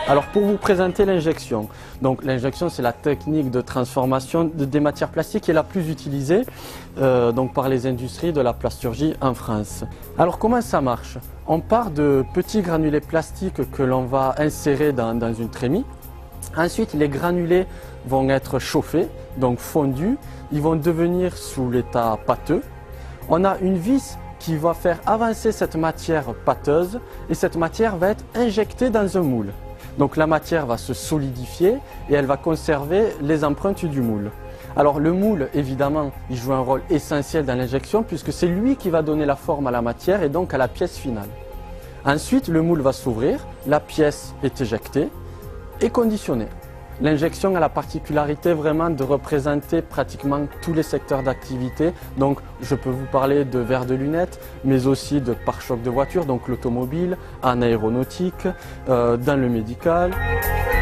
Alors pour vous présenter l'injection, donc l'injection c'est la technique de transformation des matières plastiques qui est la plus utilisée donc par les industries de la plasturgie en France. Alors comment ça marche? On part de petits granulés plastiques que l'on va insérer dans une trémie. Ensuite les granulés vont être chauffés, donc fondus, ils vont devenir sous l'état pâteux. On a une vis qui va faire avancer cette matière pâteuse et cette matière va être injectée dans un moule. Donc la matière va se solidifier et elle va conserver les empreintes du moule. Alors le moule, évidemment, il joue un rôle essentiel dans l'injection puisque c'est lui qui va donner la forme à la matière et donc à la pièce finale. Ensuite, le moule va s'ouvrir, la pièce est éjectée et conditionnée. L'injection a la particularité vraiment de représenter pratiquement tous les secteurs d'activité. Donc je peux vous parler de verres de lunettes, mais aussi de pare-chocs de voiture, donc l'automobile, en aéronautique, dans le médical.